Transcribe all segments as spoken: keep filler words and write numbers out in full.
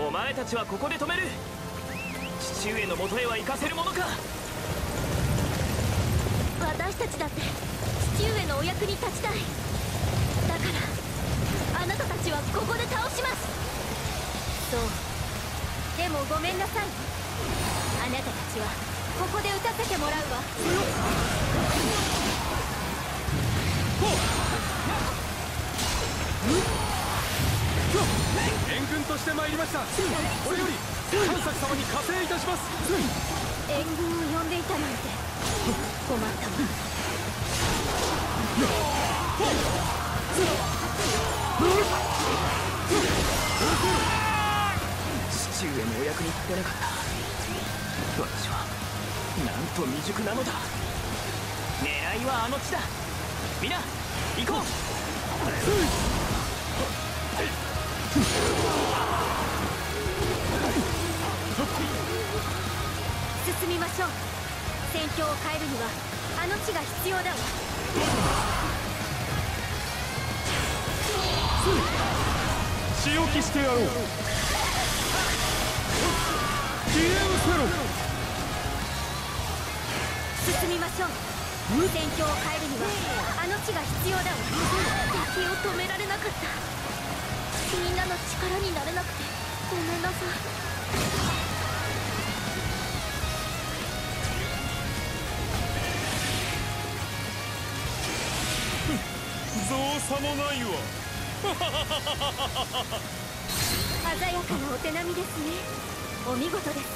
お前たちはここで止める。父上のもとへは行かせるものか。 私たちだって父上のお役に立ちたい。だからあなたたちはここで倒します。そう、でもごめんなさい。あなたたちはここで撃たせてもらうわ。 援軍として参りました。これより神崎様に加勢いたします。 援軍を呼んでいたなんて困ったわ。 父上のお役に立てなかった。私はなんと未熟なのだ。狙いはあの地だ。みんな行こう。 進みましょう。戦況を変えるにはあの地が必要だわ。 仕置きしてやろう。消え失せろ。 進みましょう。戦況を変えるにはあの地が必要だわ。敵を止められなかった。みんなの力になれなくてごめんなさい。 造作もないわ。 鮮やかなお手並みですね。お見事です。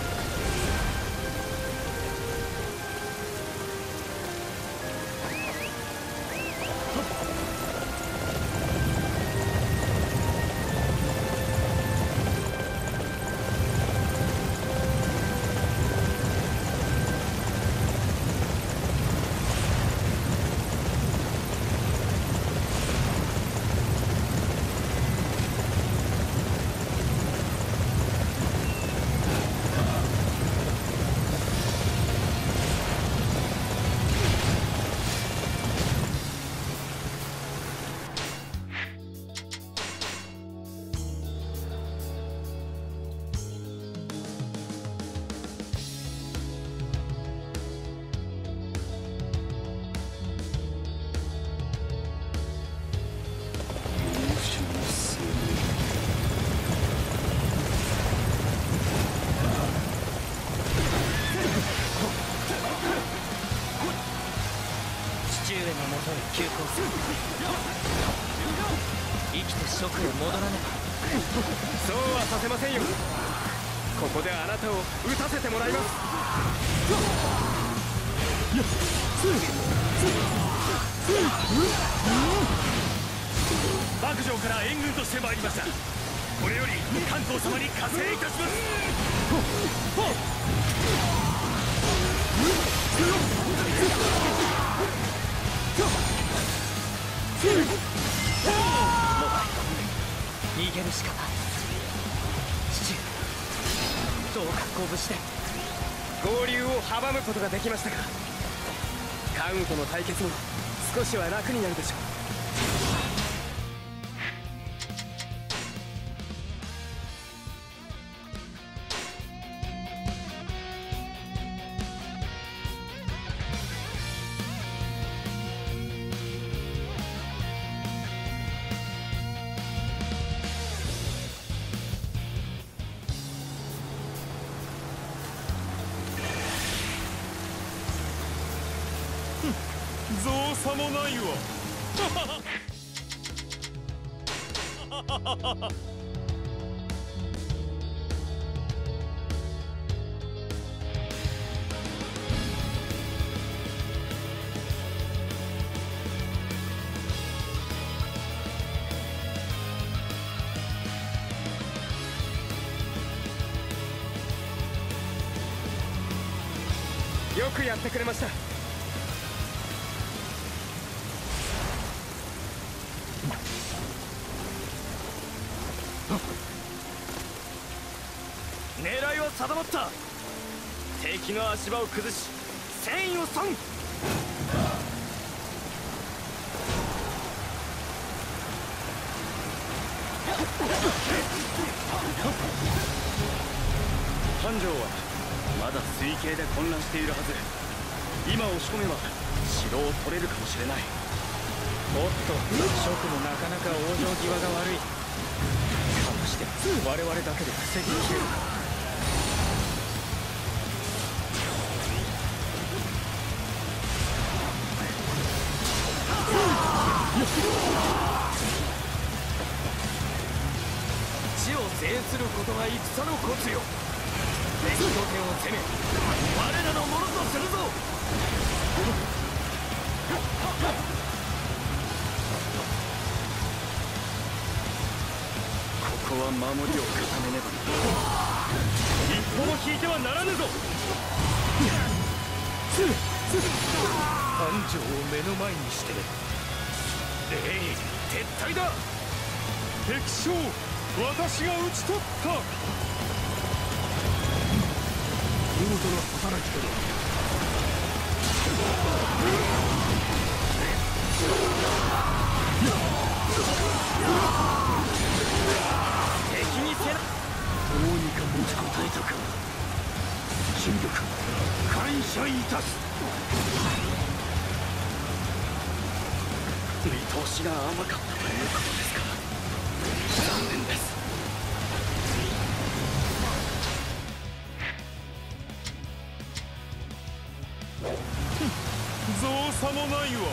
父上のもとへ急行する。生きて職へ戻らねば。 そうはさせませんよ。ここであなたを撃たせてもらいます。幕上から援軍として参りました。これより関東様に加勢いたします。 逃げるしかない。父上、どうかご無事で。 合流を阻むことができましたが、関羽との対決も少しは楽になるでしょう。造作もないわ。よくやってくれました。 狙いは定まった。敵の足場を崩し戦意を損。 繁盛はまだ水系で混乱しているはず。今押し込めば城を取れるかもしれない。おっと、諸君もなかなか往生際が悪い。かまして我々だけで防ぎきれるか。 地を制することが戦のコツよ。敵拠点を攻め我らのものとするぞ。 ここは守りを固めねば。一歩も引いてはならぬぞ。 繁盛を目の前にしてえい撤退だ。 敵将、私が討ち取った。 見事な働きとだ。敵にせなどうにか持ちこたえたか。尽力感謝いたす。 見通しが甘かったということですか。残念です。 造作もないわ。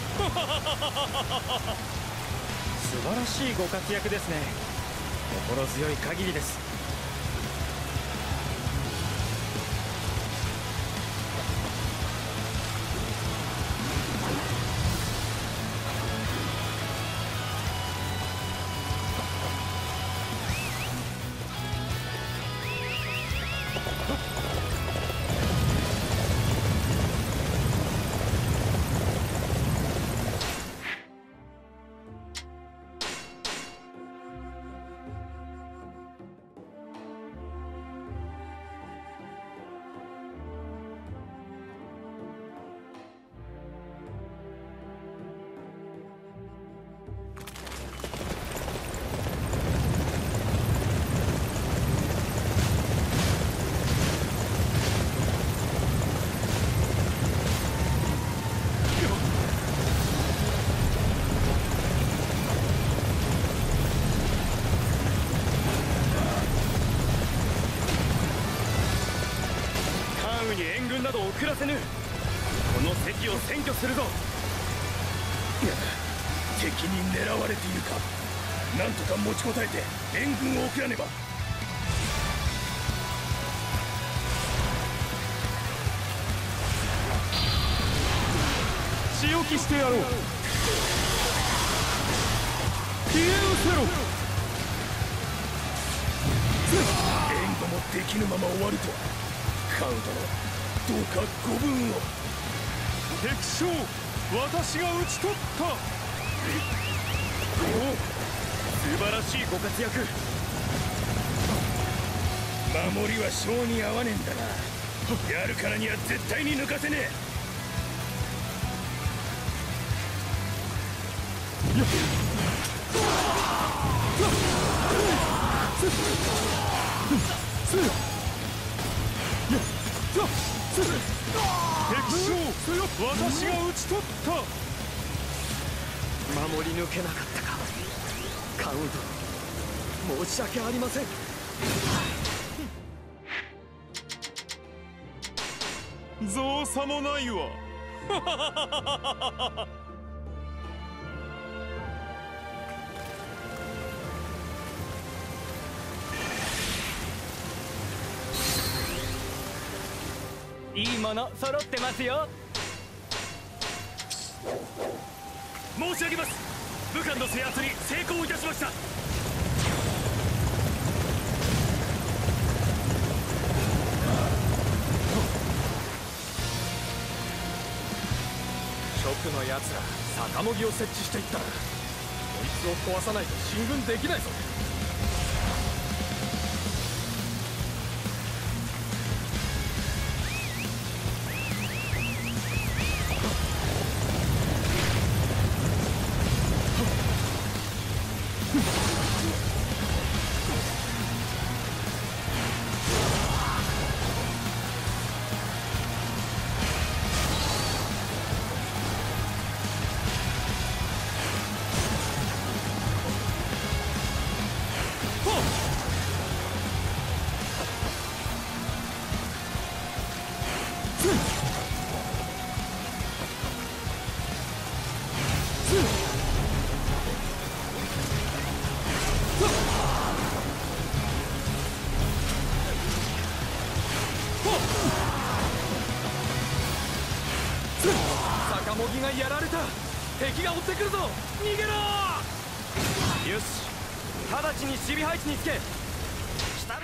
素晴らしいご活躍ですね。心強い限りです。 など遅らせぬ。この関を占拠するぞ。 敵に狙われているか。なんとか持ちこたえて援軍を送らねば。 仕置きしてやろう。消え失せろ。 援護もできぬまま終わるとは。カウン殿、どうかご分を。 敵将、私が討ち取った。 おお、素晴らしいご活躍。 守りは性に合わねえんだな。やるからには絶対に抜かせねえ。よっ敵将、私が討ち取った。 守り抜けなかったか。カウント、申し訳ありません。 造作もないわ。 いいもの揃ってますよ。 申し上げます。武漢の制圧に成功いたしました。 蜀のやつら酒模擬を設置していったら、こいつを壊さないと進軍できないぞ。 坂もぎがやられた。敵が追ってくるぞ。逃げろ。よし、直ちに守備配置につけ。下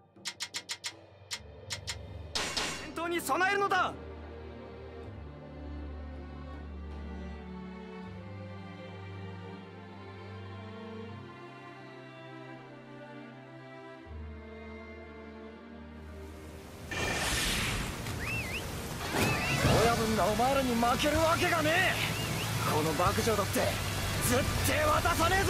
戦闘に備えるのだ。親分がお前らに負けるわけがねえ。この爆女だって絶対渡さねえぞ。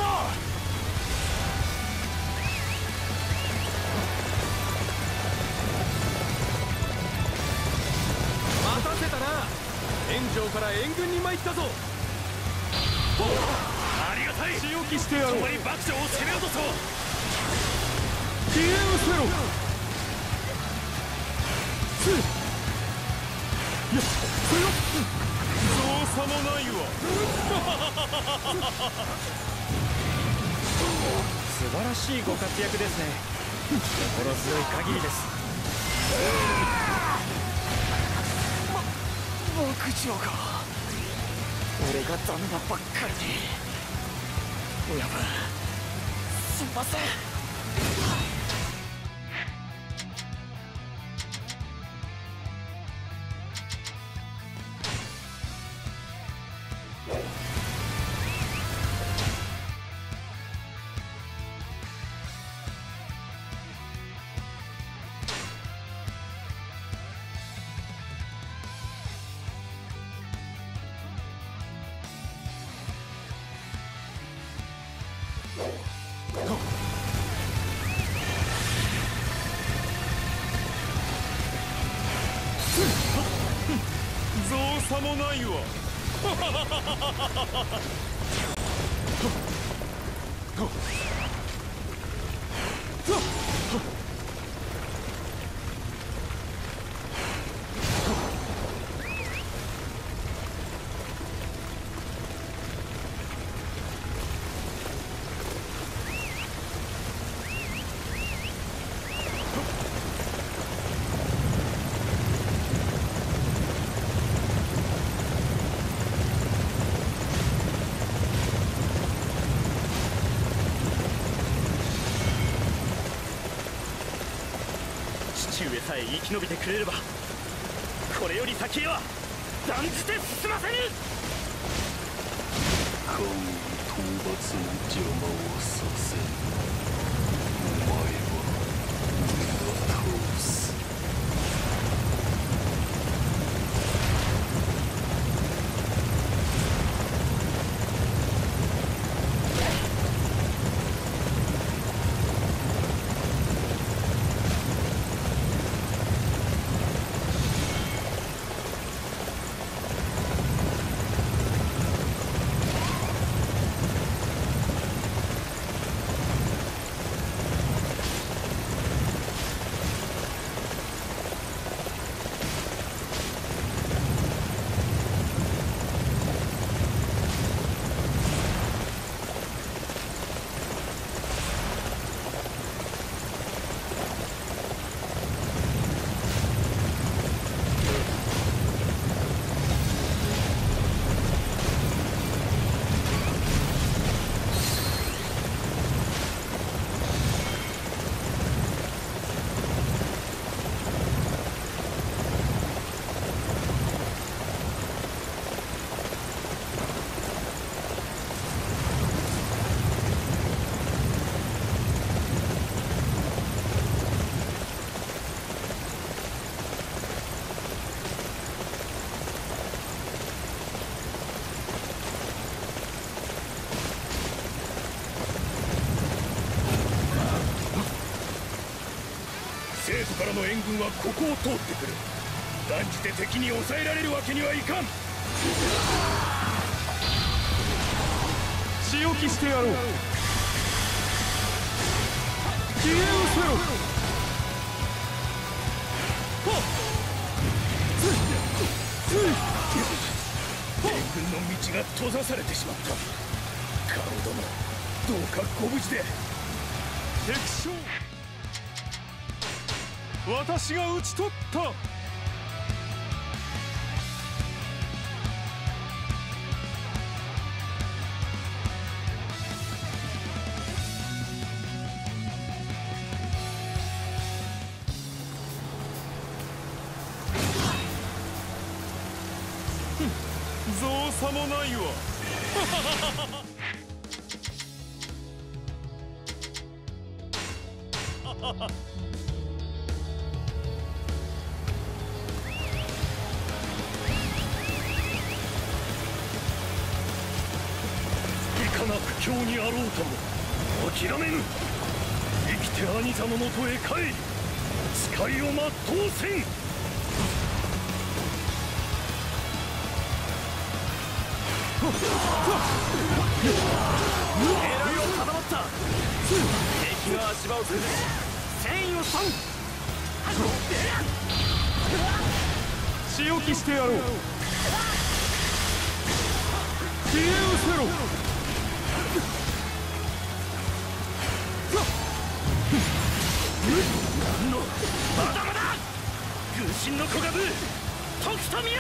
待たせたな。援助から援軍に参ったぞ。 ありがたい。仕置きしてやろう。共に爆女を攻め落とそう。消え失せろ。ついや、それよ。造作もないわ。 素晴らしいご活躍ですね。心強い限りです。ま、牧場か。俺がダメなばっかりに。親分、すみません。 造作もないわ。 父上さえ生き延びてくれれば、これより先へは断じて進ませぬ。 関羽討伐の邪魔をさせぬ。お前は俺が倒す。生徒からの援軍はここを通ってくる。断じて敵に抑えられるわけにはいかん。 仕置きしてやろう。消え失せろ。 援軍の道が閉ざされてしまった。カロ殿、どうかご無事で。 敵将、私が討ち取った。 造作もないわ。 いかな苦境にあろうとも諦めぬ。生きて兄者のもとへ帰り誓いを全うせん。 狙いを定まった。敵の足場を崩し戦意を損。 仕置きしてやろう。消え失せろ。 なんのまだまだ軍神の小株とくと見よ。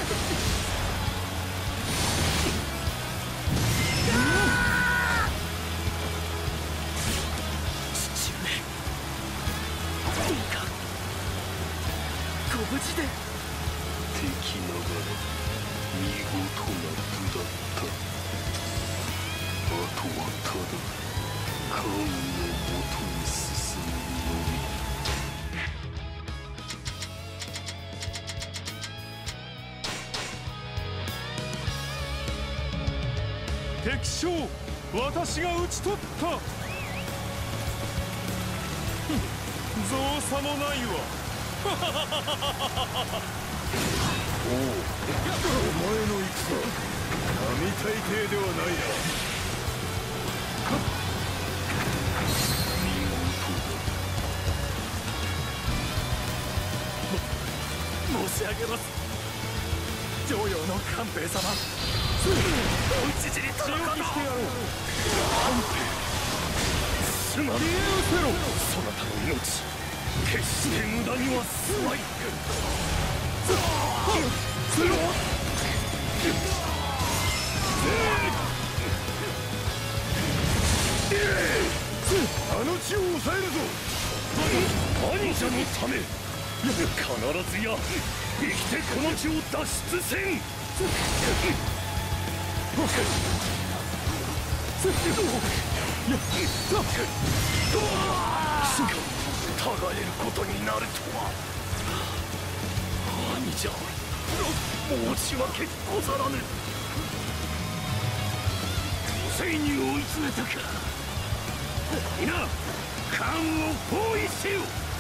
父上いいかご無事で。敵ながら見事な部だった。あとはただ神のもとに進むのみ。 敵将、私が討ち取った。造作もないわ。 おお、お前の戦並大抵ではないな。見事だ。 申し上げます。常陽の官兵衛様、お討ち死に届かぬ。 官兵衛、すまん。そなたの命決して無駄にはすまい。あの地を抑えるぞ。兄者のため必ずや生きてこの地を脱出せん。たがえることになるとは。兄者、申し訳ござらぬ。ついに追い詰めたか。皆関羽を包囲せよ。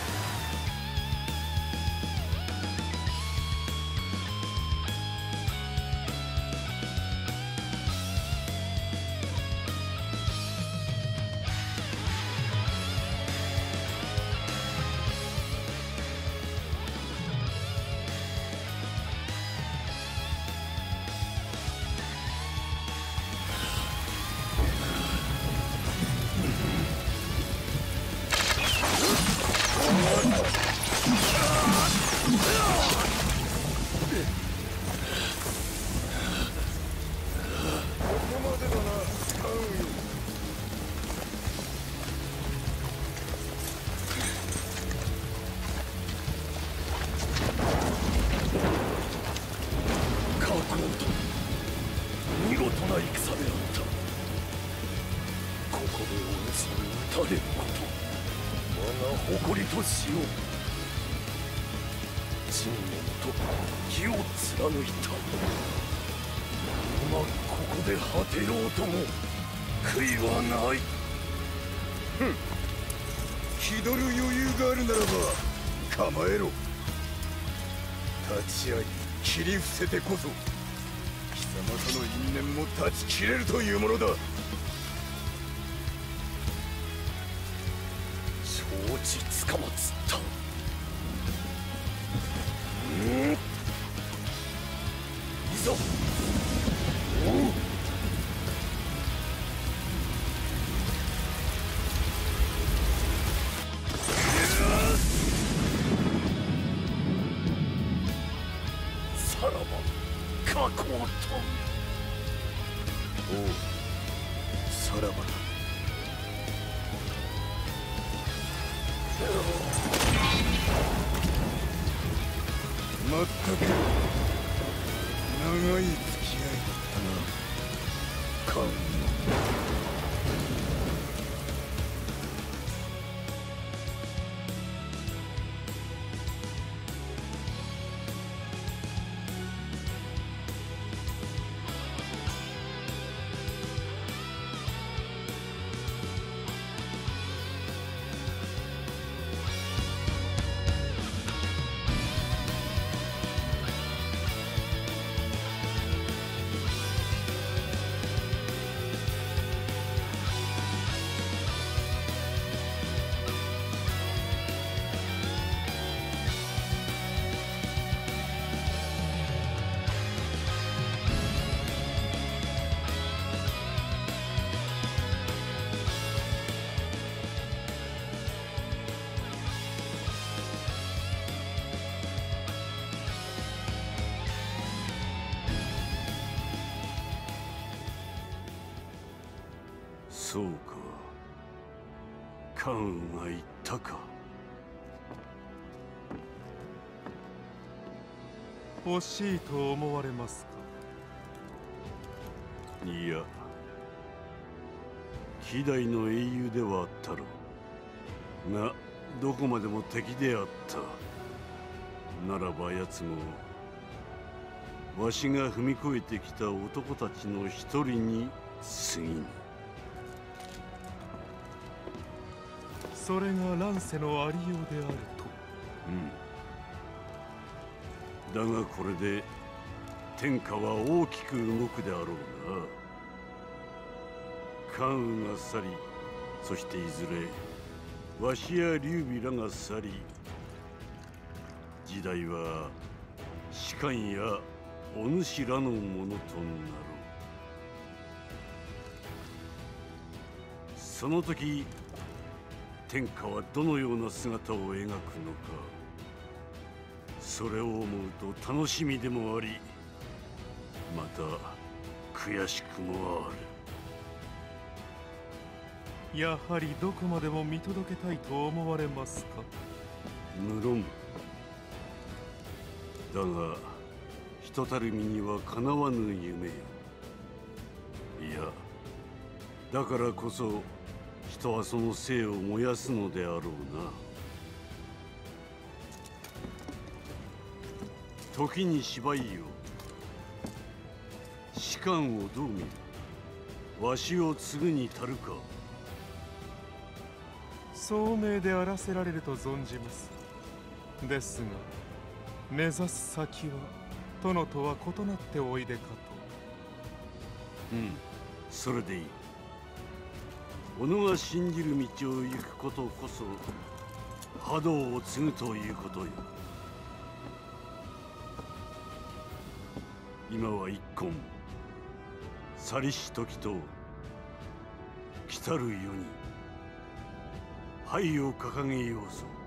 見事な戦であった。ここでお主に討たれること我が誇りとしよう。信念と義を貫いた。今ここで果てようとも悔いはない。ふん、気取る余裕があるならば構えろ。立ち会い切り伏せてこそ貴様との因縁も断ち切れるというものだ。承知つかまつった。うん、いざおう。さらば過去を問う。おう、さらばだ。まったく長い付き合いだったな、カン。そうか、カーンが言ったか。 欲しいと思われますか。 いや、希代の英雄ではあったろうが、どこまでも敵であった。ならば奴もわしが踏み越えてきた男たちの一人に過ぎぬ。 それが乱世のありようであると。 うん。だがこれで天下は大きく動くであろうな。関羽が去り、そしていずれわしや劉備らが去り、時代は士官やお主らのものとなろう。その時天下はどのような姿を描くのか、それを思うと楽しみでもあり、また悔しくもある。 やはりどこまでも見届けたいと思われますか。 無論だが、人たる身にはかなわぬ夢よ。いや、だからこそ人はその生を燃やすのであろうな。時に芝居よ、士官をどう見る。わしを継ぐに足るか。 聡明であらせられると存じます。ですが目指す先は殿とは異なっておいでかと。 うん、それでいい。己が信じる道を行くことこそ覇道を継ぐということよ。今は一献去りし時と来たる世に牌を掲げようぞ。